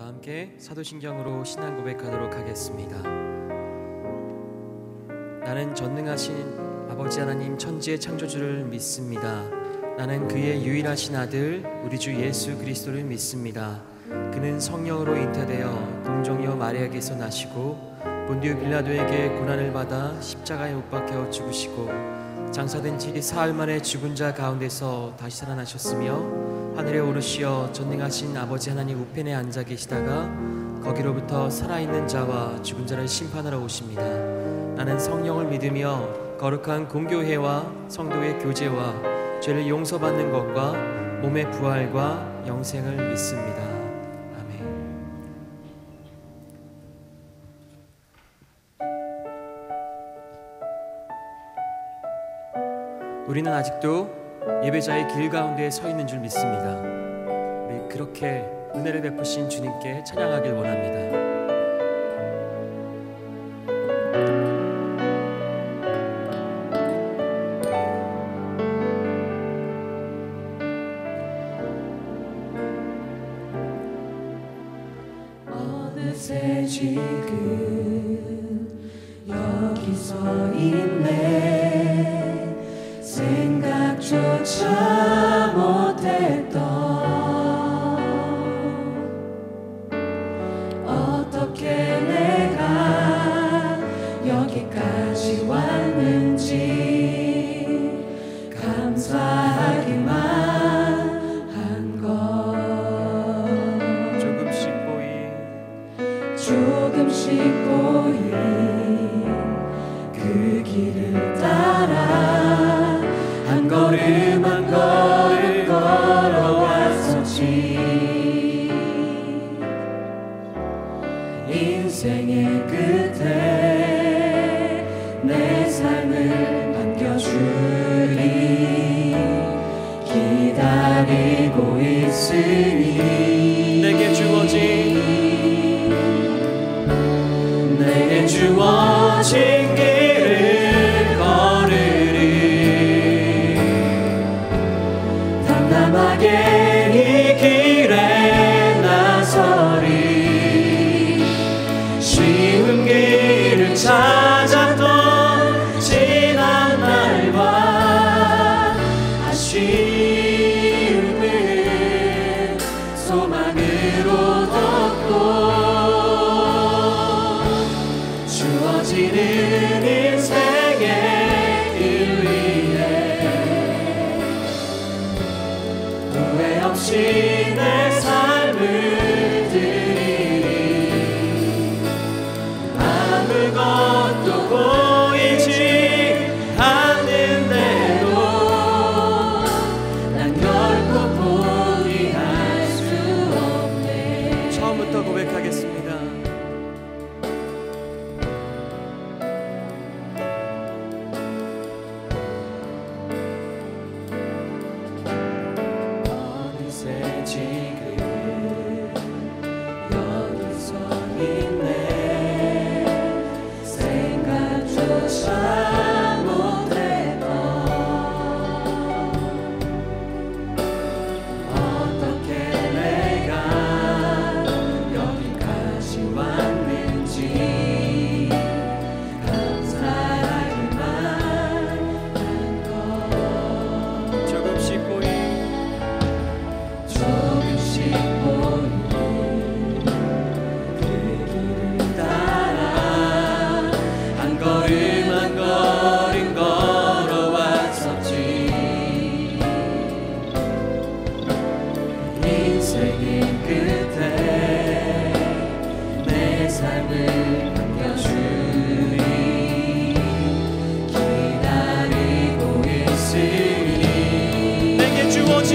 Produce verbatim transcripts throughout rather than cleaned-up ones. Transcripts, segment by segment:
함께 사도신경으로 신앙 고백하도록 하겠습니다. 나는 전능하신 아버지 하나님 천지의 창조주를 믿습니다. 나는 그의 유일하신 아들 우리 주 예수 그리스도를 믿습니다. 그는 성령으로 잉태되어 동정녀 마리아에게서 나시고 본디오 빌라도에게 고난을 받아 십자가에 못 박혀 죽으시고 장사된 지 사흘 만에 죽은 자 가운데서 다시 살아나셨으며 하늘에 오르시어 전능하신 아버지 하나님 우편에 앉아 계시다가 거기로부터 살아있는 자와 죽은 자를 심판하러 오십니다. 나는 성령을 믿으며 거룩한 공교회와 성도의 교제와 죄를 용서받는 것과 몸의 부활과 영생을 믿습니다. 아멘. 우리는 아직도 예배자의 길 가운데 서 있는 줄 믿습니다. 우리 그렇게 은혜를 베푸신 주님께 찬양하길 원합니다. 어느새 지금 여기 서 있네. 생각조차 못했던 어떻게 내가 여기까지 왔는지 감사하기만 한 것. 조금씩 보인 조금씩 보인 그 길을 따라 한 걸음 한 걸음 걸어왔었지. 인생의 끝에 내 삶을 맡겨주리. 기다리고 있으니 내게 주어진 내게 주어진 길을 걸으리. 담담하게 이 길에 나서리. 쉬운 길을 찾았던 지난 날과 아쉬움을 소망으로 덮고 주어지는 인생의 길 위에 후회 없이 내 삶을 드리리. 아무것도 보이지 않는데도 난 결코 포기할 수 없네. 처음부터 고백하겠습니다. 어느새 지금 여기 서 있네. 생각조차 못했던 어떻게 내가 여기까지 왔는지 감사하기만 한 것. 조금씩 보인 조금씩 보이는 그 길을 따라 한 걸음 한 걸음 걸어왔었지. 인생의 끝에 내 삶을 맡겨주리. 기다리고 있으니 내게 주어진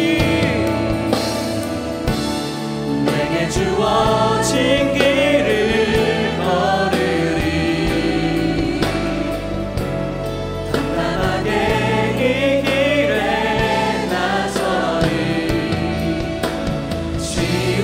내게 주어진 길을 걸으리. 담담하게 이 길에 나서리. 쉬운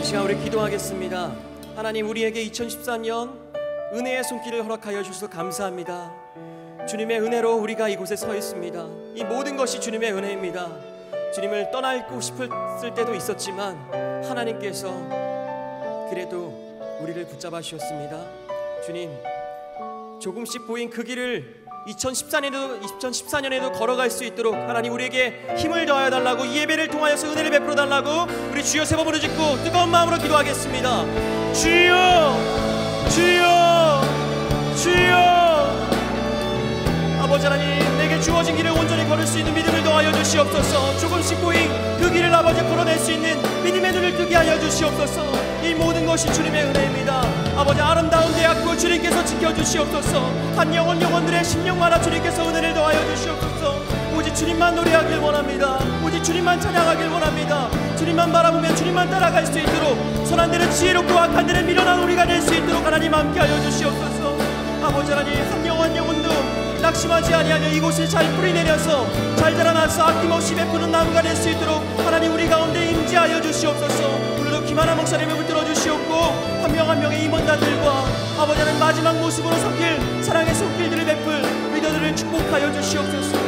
시간 우리 기도하겠습니다. 하나님, 우리에게 이천십사 년 은혜의 손길을 허락하여 주셔서 감사합니다. 주님의 은혜로 우리가 이곳에 서 있습니다. 이 모든 것이 주님의 은혜입니다. 주님을 떠나고 싶었을 때도 있었지만 하나님께서 그래도 우리를 붙잡아 주셨습니다. 주님, 조금씩 보인 그 길을 이천십사 년에도, 이천십사 년에도 걸어갈 수 있도록 하나님 우리에게 힘을 더하여 달라고, 이 예배를 통하여서 은혜를 베풀어 달라고 우리 주여 세 번 부르짖고 뜨거운 마음으로 기도하겠습니다. 주여, 주여, 주여. 아버지 하나님, 내게 주어진 길을 온전히 걸을 수 있는 믿음을 더하여 주시옵소서. 조금씩 보인 그 길을 아버지 걸어낼 수 있는 믿음의 눈을 뜨게 하여 주시옵소서. 이 모든 것이 주님의 은혜입니다. 아버지, 아름다운 대학교 주님께서 지켜주시옵소서. 한 영혼 영혼들의 심령마다 주님께서 은혜를 더하여 주시옵소서. 오직 주님만 노래하길 원합니다. 오직 주님만 찬양하길 원합니다. 주님만 바라보며 주님만 따라갈 수 있도록, 선한 데는 지혜롭고 악한 데는 미련한 우리가 될 수 있도록 하나님 함께하여 주시옵소서. 아버지 하나님, 한 영혼 영혼도 낙심하지 아니하며 이곳을 잘 뿌리내려서 잘 자라나서 아낌없이 베푸는 나무가 될 수 있도록 하나님 우리 가운데 임재하여 주시옵소서. 오늘도 김하나 목사님을 붙들어 주시옵고 한 명 한 명의 임원단들과 아버지 하나님 마지막 모습으로 섞일 사랑의 손길들을 베풀 리더들을 축복하여 주시옵소서.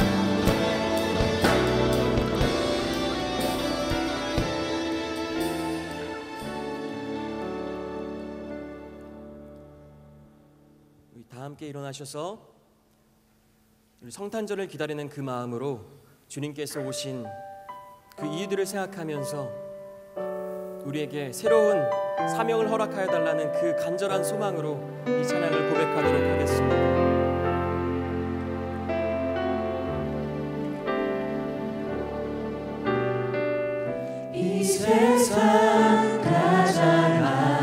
우리 다 함께 일어나셔서 우리 성탄절을 기다리는 그 마음으로 주님께서 오신 그 이유들을 생각하면서 우리에게 새로운 사명을 허락하여 달라는 그 간절한 소망으로 이 찬양을 고백하도록 하겠습니다. 이 세상 가장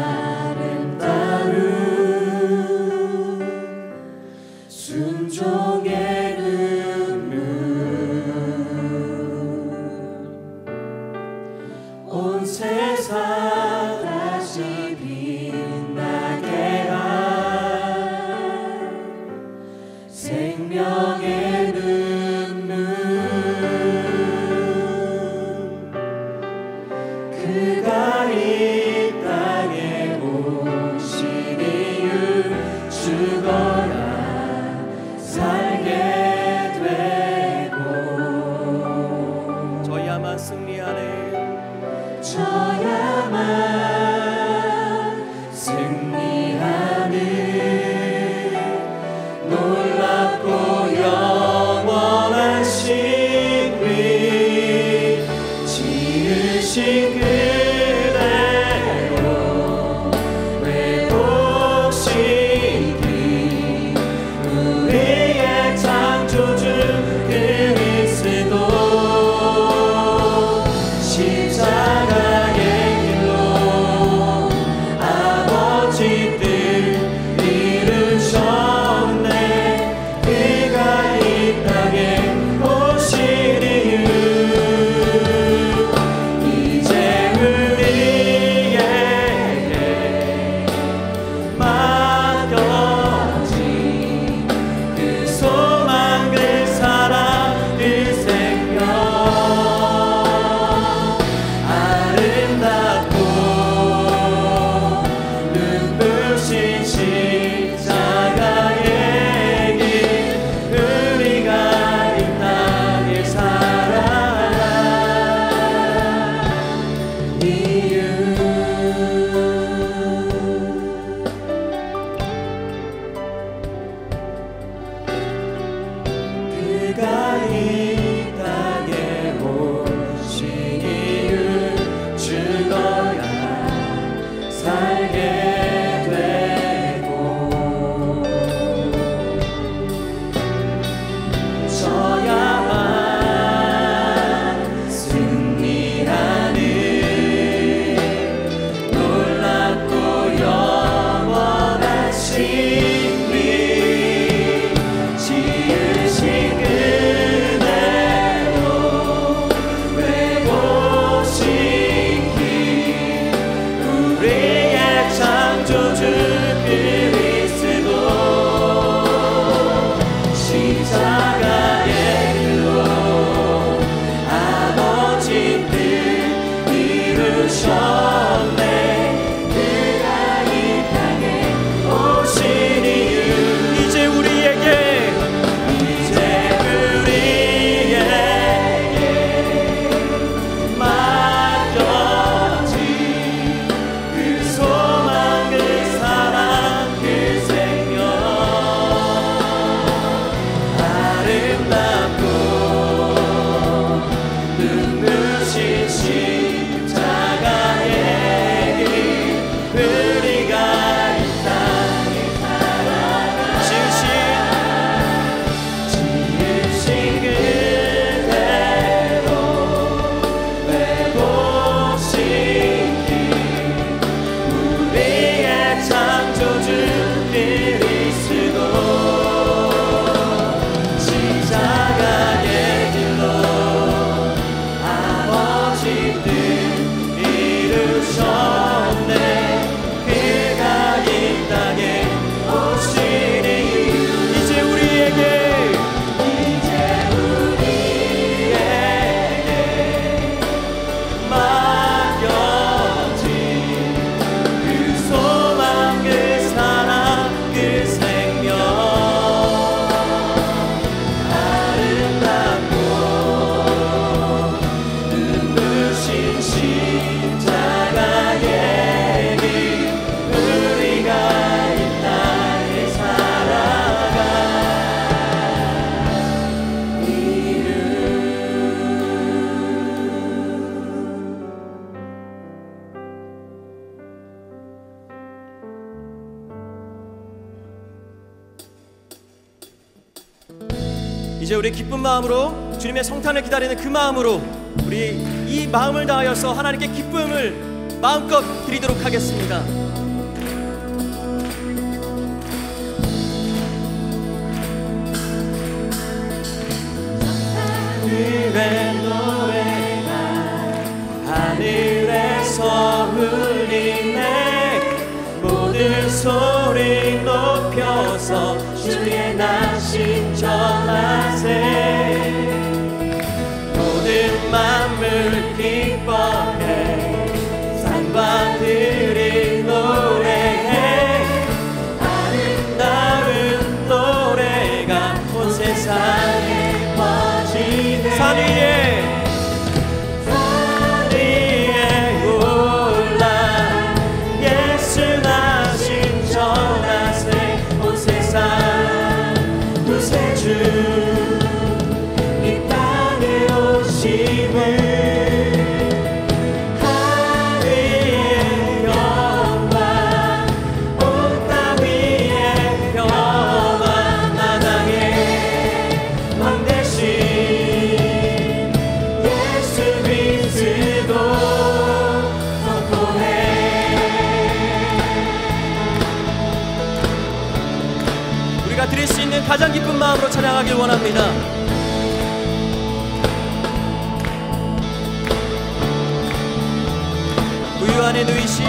아름다운 순종의 눈물, 온 세상 다시 빛나게 할 생명의 눈물, 그가 이 땅에 오신 이유, 죽어야 살게 되고, 저야만 승리하네, 저야만 승리하는 놀랍고 영원한 승리, 지으신 그대로 회복시키 우리의 창조주 그리스도, 십자가의 길로 아버지 뜻 이루셨네. 그가 이 땅에 오신 이유, 이제 우리에게 맡겨진 그 소망, 그 사랑, 그 생명, 아름답고 눈부신 십자가의 길, 우리가 이 땅을 살아가는 이유. 그가 이 땅에 오신 이유, 죽어야 살게 되고, 저야만 승리하는 이제 우리 기쁜 마음으로 주님의 성탄을 기다리는 그 마음으로 우리 이 마음을 다하여서 하나님께 기쁨을 마음껏 드리도록 하겠습니다. 하늘의 노래가 하늘에서 울리네. 모든 소리 높여서 주의 나신 전하세. 모든 만물 기뻐해 산과 들이 노래해. 아름다운 노래가 온 세상에 퍼지네. 산 위에 산 위에 올라 예수 나신 전하세. 온 세상 구세주 드릴 수 있는 가장 기쁜 마음으로 찬양하길 원합니다. 우유 안에 누이신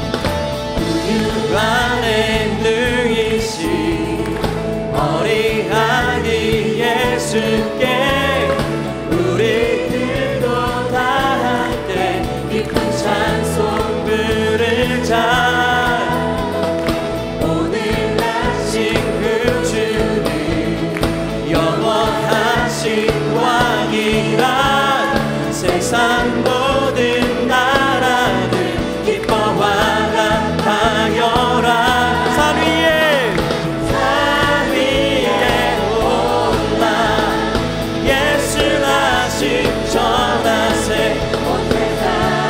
우유 안에 누이신 어린 아기 예수께 우리들도 다 함께 기쁜 찬송 부르자. 왕이란 세상 모든 나라들 기뻐와 같아여라. 산 위에 산 위에 올라 예수 나신 전하세. 온 세상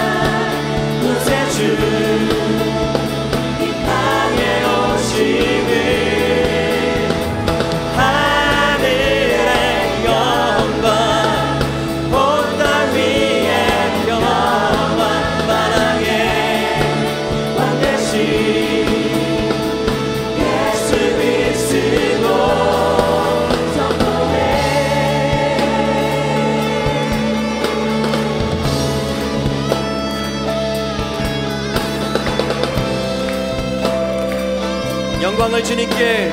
구세주 이 땅에 오시는 영광을 주님께.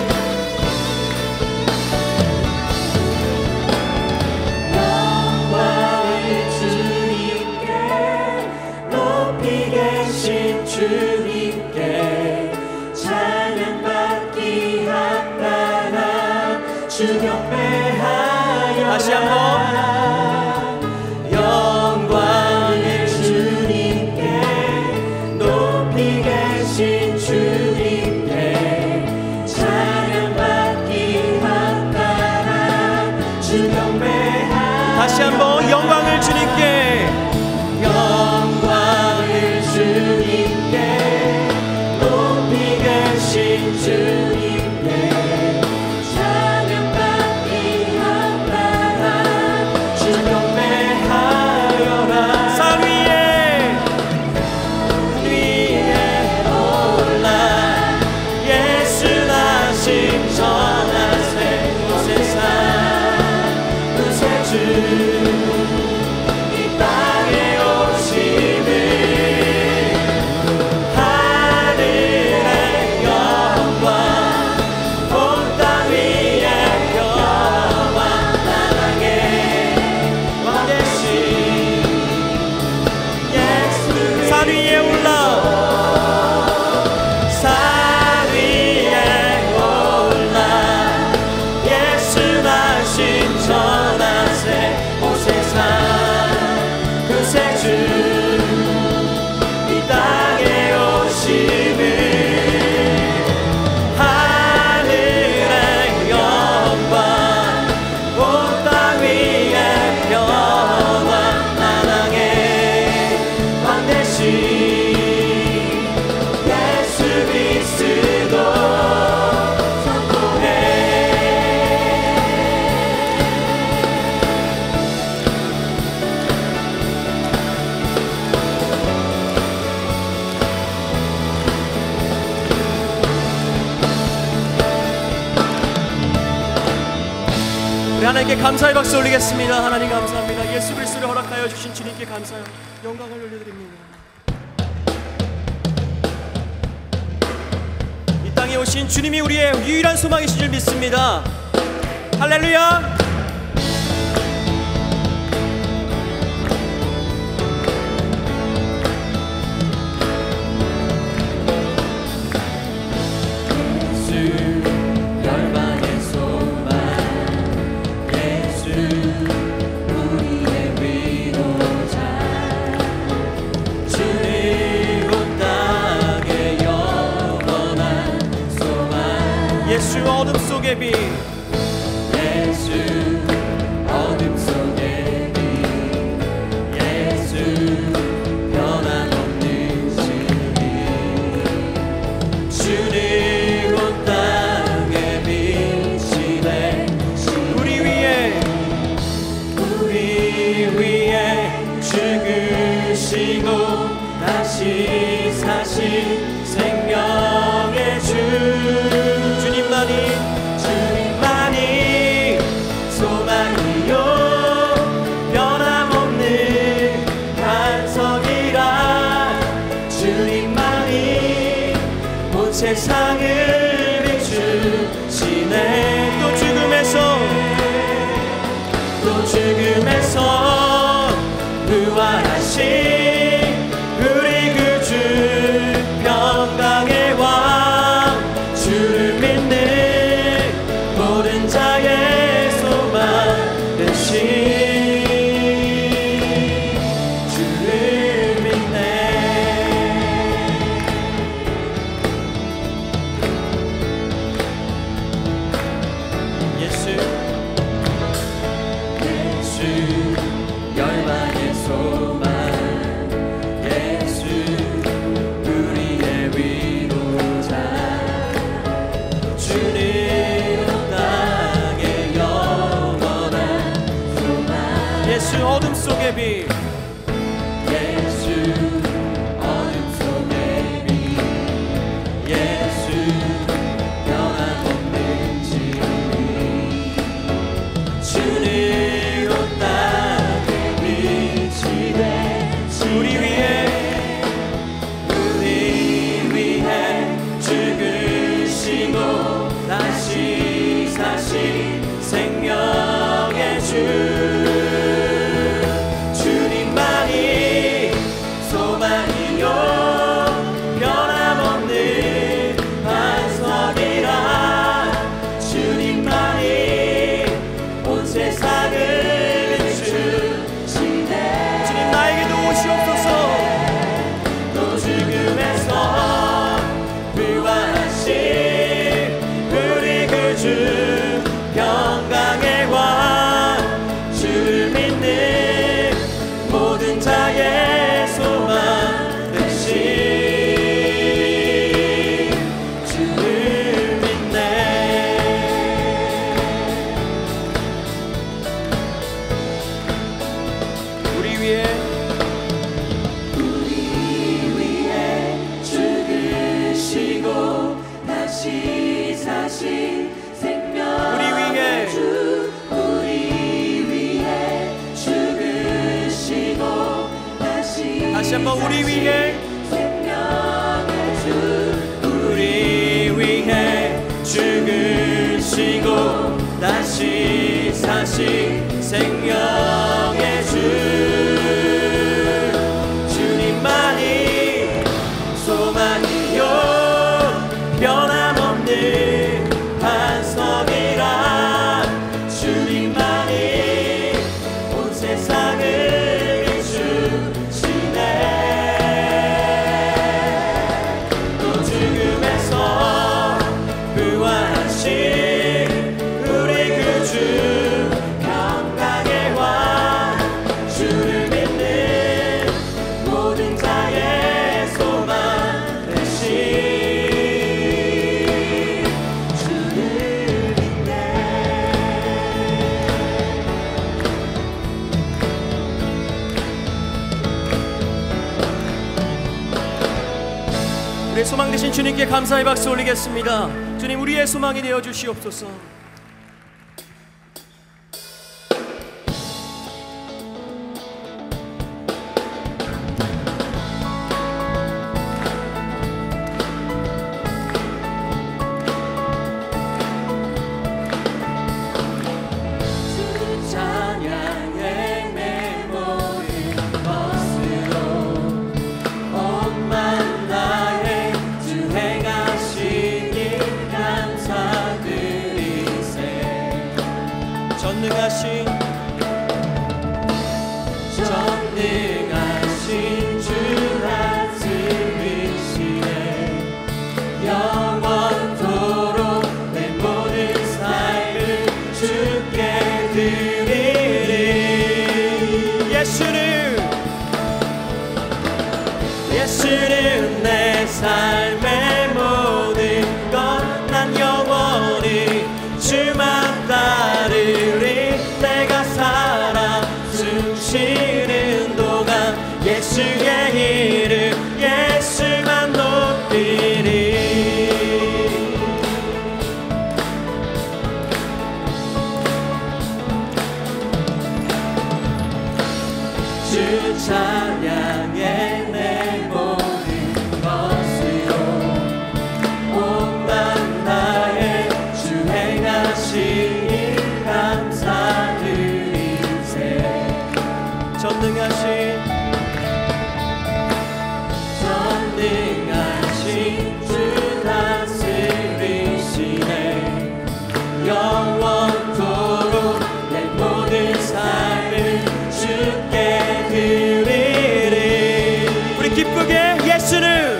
영광을 주님께 높이 계신 주님께 찬양받기 합당한 주 경배하여. 다시 한번 영광을 주님께 높이 계신 주님께 다시 한번 영광을 주님께. 영광을 주님께 높이 계신 주님께 찬양받기 합당한 주 경배하여라. 산 위에 위에 올라 예수 나신 전하세. 온 세상 구세주 우리 하나님께 감사의 박수 올리겠습니다. 하나님 감사합니다. 예수 그리스도를 허락하여 주신 주님께 감사요 영광을 올려드립니다. 이 땅에 오신 주님이 우리의 유일한 소망이신 줄 믿습니다. 할렐루야. 예수 어둠 속의 빛, 예수 어둠 속의 빛, 예수 변함없는 진리, 주님 온 땅에 비치네. 우리 위에 우리 위에 죽으시고 다시 사신 생명의 주, 주님만이 소망이요 변함없는 반석이라, 주님만이 온 세상을 비추시네. 또 죽음에서 또 죽음에서 부활하신 우리 구주 평강의 왕, 주를 믿는 모든 자의 소망 되신 주를 믿네. 예수 예수 열방의 소망, 예수 우리의 위로자, 주님 예수 어둠 속의 빛, 예수 어둠 속의 빛, 예수 변함없는 진리, 주님 온 땅에 비치네. 우리 위에 우리 위해 죽으시고 다시 사신 생명의 주, 소망이요 변함없는 반석이라, 주님만이 온 세상을 비추시네. 주님 나에게도 오시옵소서. 또 죽음에서 부활하신 우리 구주 평강의 왕, 주를 믿는 모든 자의 소망 되신 주를 믿네. 우리 위에 우리 위에 죽으시고 다시 사신 생명의 우리 위에 주, 우리 위에 죽으시고 다시 다시 한번 우리 위에 생명의 주, 우리 위해 죽으시고 다시 사신 생명의 주, 주님만이 소망이요 변함없는 반석이라, 주님만이 온 세상을 비추시네. 또 죽음에서 부활하신 우리 구주 평강의 왕, 주를 믿는 모든 자의 소망 되신 주를 믿네. 우리의 소망 되신 주님께 감사의 박수 올리겠습니다. 주님 우리의 소망이 되어 주시옵소서. 예수는 내 삶의 모든 것 난 영원히 주만 따르리 내가 살아 숨쉬는 동안 예수의 이름 예수만 높이리 주 찬양에 내 모든 것으로 온만 나의 주 행하신 일 감사드리세 전능하신 전능하신 주 다스리시네 영원토록 내 모든 삶을 주께 드리리 우리 기쁘게 예수는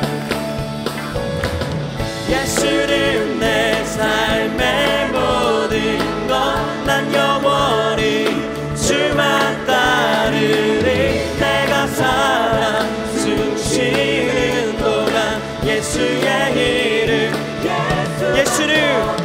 예수는 내 삶의 모든 것 난 영원히 주만 따르리 내가 살아 숨쉬는 동안 예수의 이름 예수는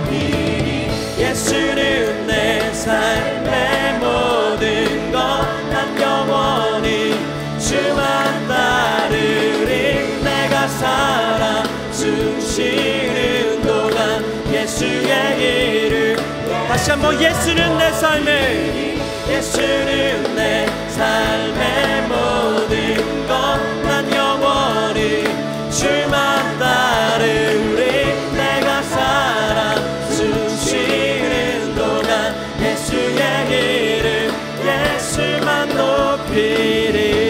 예수는 내 삶의 모든 것 난 영원히 주만 따르리 내가 살아 숨쉬는 동안 예수의 이름 다시 한번 예수는 내 삶의 예수는 내 삶의 모든 것 난 영원히 주만 따르리 내가 살아 숨쉬는 동안 예수의 이름 예수만 높이리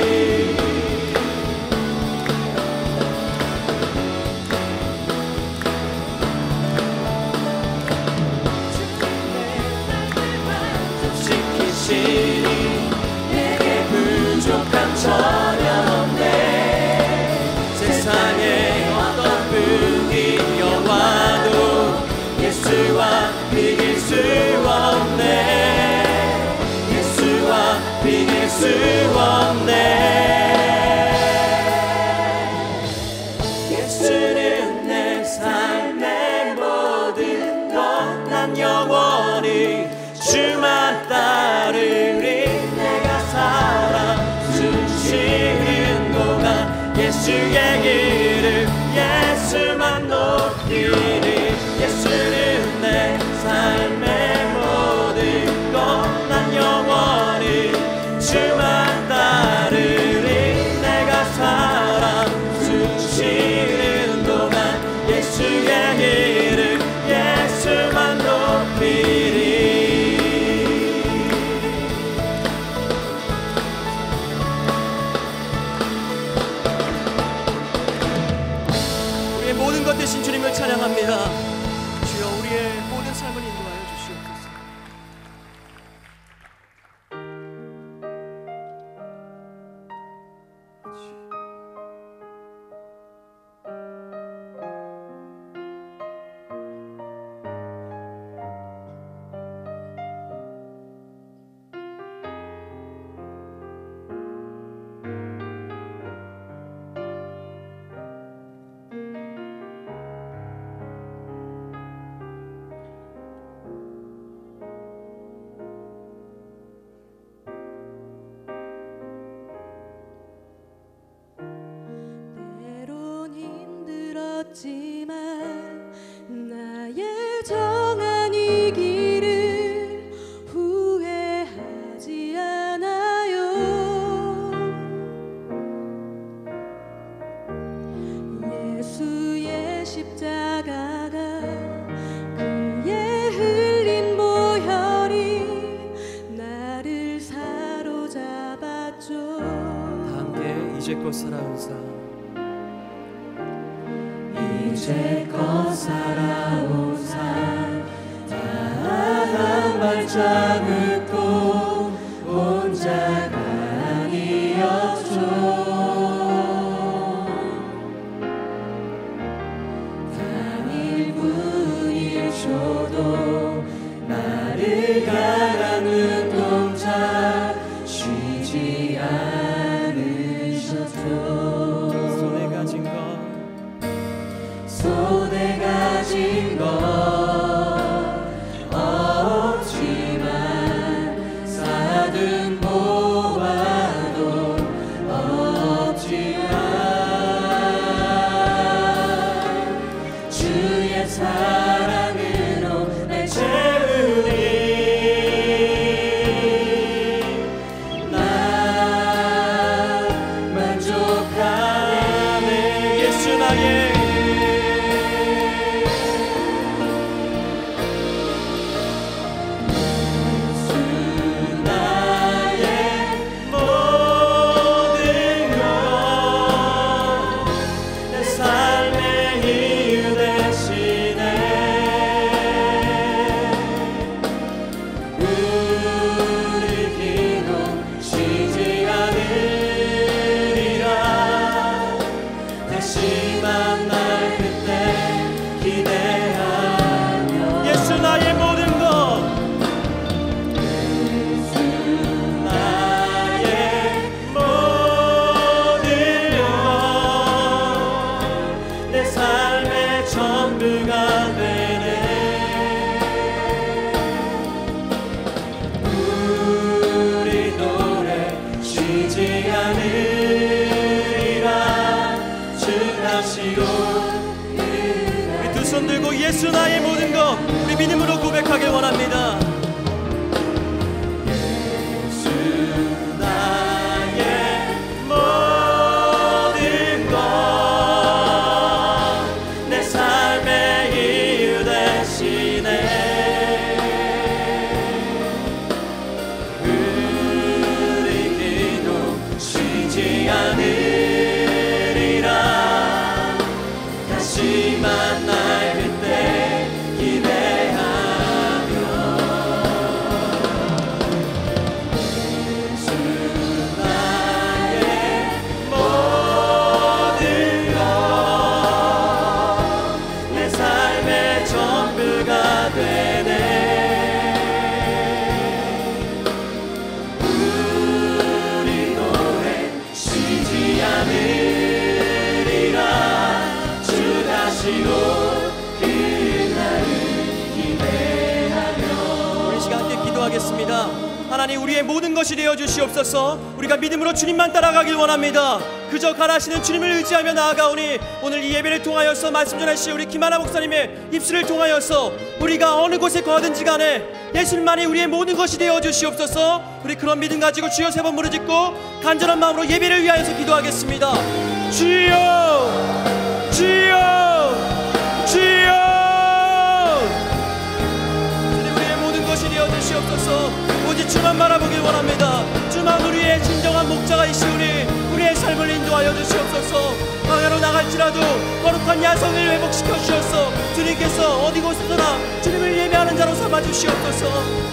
내게 부족함 전혀 없네 세상에 어떤 분이 여와도 예수와 비길 수 없네 예수와 비길 수 없네 예수는 내 삶의 모든 것 난 영원히 주만 따르리 내가 살아 숨쉬는 동안 예수의 이름 예수만 높이리 예수는 내 삶의 모든 것 난 영원히 주만 따르리 내가 살아 숨쉬는 동안 예수의 이름 예수만 높이리 모든 것 대신 주님을 찬양합니다. 주여 우리의 모든 삶을 인도하여 주시옵소서. 지만 나의 정한 이 길을 후회하지 않아요 예수의 십자가가 그의 흘린 보혈이 나를 사로잡았죠 다 함께 이제껏 살아온 사 이제껏 살아온 삶 다 한 발자국도 혼자가 아니었죠 단 일 분 일 초도 나를 향한 눈동자 쉬지 않으셨죠 나의 예수 나의 모든 것 우리 믿음으로 고백하길 원합니다. 예수 나의 모든 것 내 삶의 이유 되시네. 우리 기도 쉬지 않으리라. 다시 만날 하나님 우리의 모든 것이 되어 주시옵소서. 우리가 믿음으로 주님만 따라가길 원합니다. 그저 가라시는 주님을 의지하며 나아가오니 오늘 이 예배를 통하여서 말씀 전하시오 우리 김하나 목사님의 입술을 통하여서 우리가 어느 곳에 거하든지 간에 예수님만이 우리의 모든 것이 되어 주시옵소서. 우리 그런 믿음 가지고 주여 세 번 무릎짓고 간절한 마음으로 예배를 위하여서 기도하겠습니다. 주여 주여 주여 주님 우리의 모든 것이 되어 주시옵소서. 오직 주만 바라보길 원합니다. 주만 우리의 진정한 목자가이시오니 우리의 삶을 인도하여 주시옵소서. 광야로 나갈지라도 거룩한 야성을 회복시켜 주셔서 주님께서 어디 곳에서나 주님을 예배하는 자로 삼아 주시옵소서.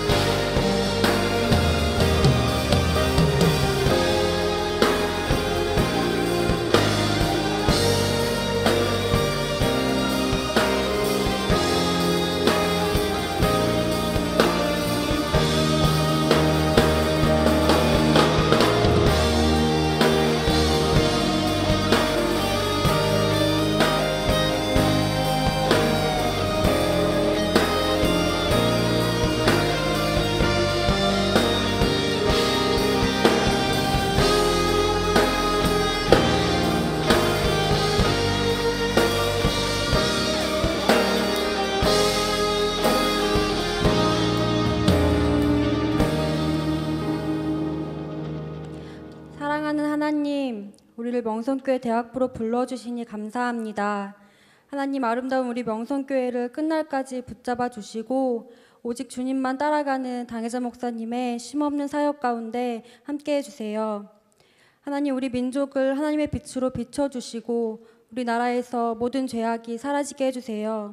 우리를 명성교회 대학부로 불러주시니 감사합니다. 하나님 아름다운 우리 명성교회를 끝날까지 붙잡아 주시고 오직 주님만 따라가는 당회자 목사님의 쉼없는 사역 가운데 함께해 주세요. 하나님 우리 민족을 하나님의 빛으로 비춰주시고 우리나라에서 모든 죄악이 사라지게 해주세요.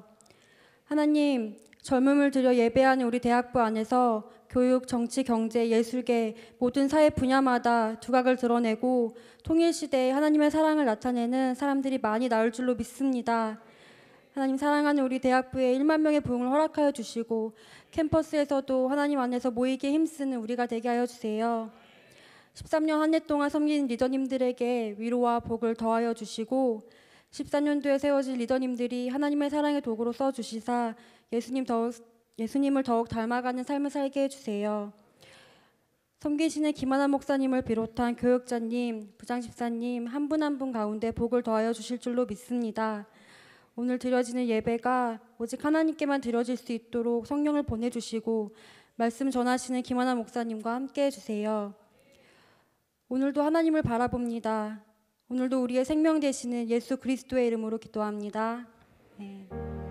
하나님 젊음을 들여 예배하는 우리 대학부 안에서 교육, 정치, 경제, 예술계 모든 사회 분야마다 두각을 드러내고 통일시대에 하나님의 사랑을 나타내는 사람들이 많이 나올 줄로 믿습니다. 하나님 사랑하는 우리 대학부에 일만 명의 부흥을 허락하여 주시고 캠퍼스에서도 하나님 안에서 모이기에 힘쓰는 우리가 되게 하여 주세요. 십삼 년 한 해 동안 섬긴 리더님들에게 위로와 복을 더하여 주시고 십사 년도에 세워진 리더님들이 하나님의 사랑의 도구로 써주시사 예수님 더욱, 예수님을 더욱 닮아가는 삶을 살게 해주세요. 섬기시는 김하나 목사님을 비롯한 교육자님, 부장집사님 한 분 한 분 가운데 복을 더하여 주실 줄로 믿습니다. 오늘 드려지는 예배가 오직 하나님께만 드려질 수 있도록 성령을 보내주시고 말씀 전하시는 김하나 목사님과 함께 해주세요. 오늘도 하나님을 바라봅니다. 오늘도 우리의 생명 되시는 예수 그리스도의 이름으로 기도합니다. 네.